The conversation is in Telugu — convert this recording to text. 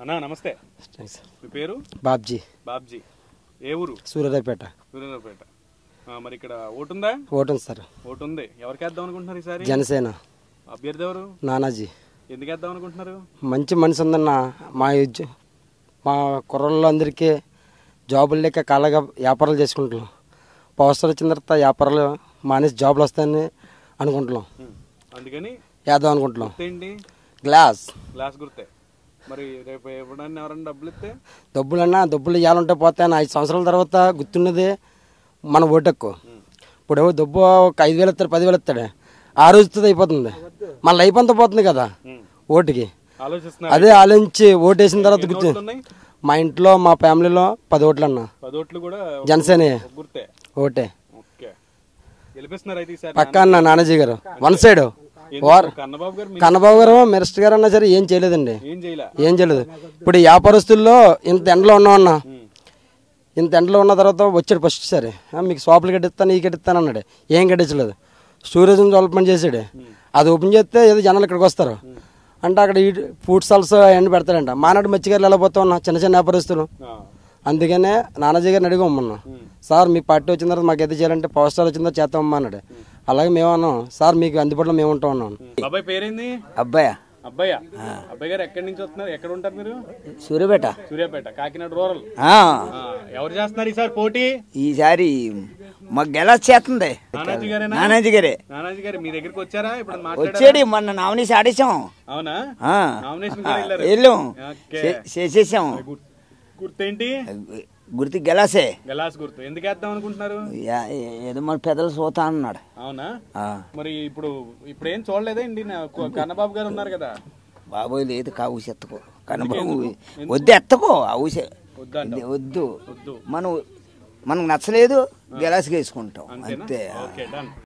అన్నా నమస్తే. మీ పేరు? బాబ్జీ. బాబ్జీ. ఏ ఊరు? సూర్యారావుపేట. సూర్యారావుపేట. మరి ఇక్కడ ఓటు ఉందా? ఓటు ఉంది సార్. ఓటు ఉంది. ఎవరికి వేద్దాం అనుకుంటున్నారు ఈసారి? జనసేన. అభ్యర్థి ఎవరు? నానాజీ. ఎందుకు వేద్దాం అనుకుంటున్నారు? మంచి మనిషి ఉందన్న. మా కుర్రల్లో అందరికీ జాబులు లేక కాళ్ళగా వ్యాపారాలు చేసుకుంటున్నాం. పవర్ వచ్చిన తర్వాత వ్యాపారాలు మానేసి జాబులు వస్తాయని అనుకుంటున్నాం. అందుకని వేద్దాం అనుకుంటున్నాం. ఏంటి? గ్లాస్ గుర్తే. మరి రేపు ఎప్పుడన్నా ఎవరన్నా డబ్బులు ఇస్తే? డబ్బులు ఇవ్వాలంటే పోతాయని 5 సంవత్సరాల తర్వాత గుర్తున్నది మన ఓటెక్కు. ఇప్పుడు డబ్బు ఒక 5,000 ఇస్తాడు, 10,000 ఇస్తాడు, ఆ రోజుతో అయిపోతుంది. మన లైఫ్ అంతా పోతుంది కదా ఓటుకి. అదే ఆలోచించి ఓటు వేసిన తర్వాత గుర్తు. మా ఇంట్లో మా ఫ్యామిలీలో 10 ఓట్లు అన్న. 10 ఓట్లు కూడా జనసేన ఓటే పక్క అన్న. నానాజీ గారు వన్ సైడ్. కన్నబాబు గారు మినిస్టర్ గారు అన్నా సరే ఏం చేయలేదండి. ఏం చేయలేదు. ఇప్పుడు వ్యాపారస్తుల్లో ఇంత ఎండలో ఉన్నామన్నా. ఇంత ఎండలో ఉన్న తర్వాత వచ్చాడు ఫస్ట్ సరే మీకు షాపులు కట్టిస్తాను, కట్టిస్తాను అన్నాడు. ఏం కట్టించలేదు. టూరిజం డెవలప్మెంట్ చేసాడు. అది ఓపెన్ చేస్తే ఏదో జనాలు ఇక్కడికి వస్తారు అంటే అక్కడ ఫుడ్ స్టాల్స్ అవన్నీ పెడతాడంట. మానాడు మత్స్యకారులు ఎలా పోతా ఉన్నా చిన్న చిన్న వ్యాపారస్తులు. అందుకనే నానాజీ గారిని అడిగమ్మన్నా, సార్ మీ పార్టీ వచ్చిన తర్వాత మాకు ఎది చేయాలంటే పవర్ స్టార్ వచ్చిన తర్వాత చేస్తామమ్మా అన్నాడు. అలాగే మేము అన్నాం, సార్ మీకు అందుబాటులో మేము ఉంటాం అన్నాం. అబ్బాయి పేరేంది? అబ్బాయి గారు ఎక్కడి నుంచి వస్తున్నారు? ఎక్కడ ఉంటారు మీరు? సూర్యాపేట, కాకినాడ రూరల్. ఎవరు చేస్తున్నారు ఈసారి పోటీ? ఈసారి మాకు గెలచేస్తుంది నానాజీ గారే. నానాజీ గారు మీ దగ్గరికి వచ్చారా? ఇప్పుడు వచ్చాడు. మొన్న నామినేషన్ ఆడేసాం. అవునా? వెళ్ళాం, చేసేసాం. గుర్తేంటి? గుర్తు గెలాసే. గుర్తు. ఎందుకు వేద్దాం అనుకుంటున్నారు? ఏదో మన పెద్దలు చూతా అన్నాడు. అవునా? మరి ఇప్పుడు ఏం చూడలేదండి? కన్నబాబు గారు ఉన్నారు కదా. బాబోయ్ లేదు, కావుసి ఎత్తుకో కన్నబాబు. వద్దు ఎత్తుకో అవుసే వద్దు. మనకు నచ్చలేదు, గెలాసుకి వేసుకుంటాం అంతే.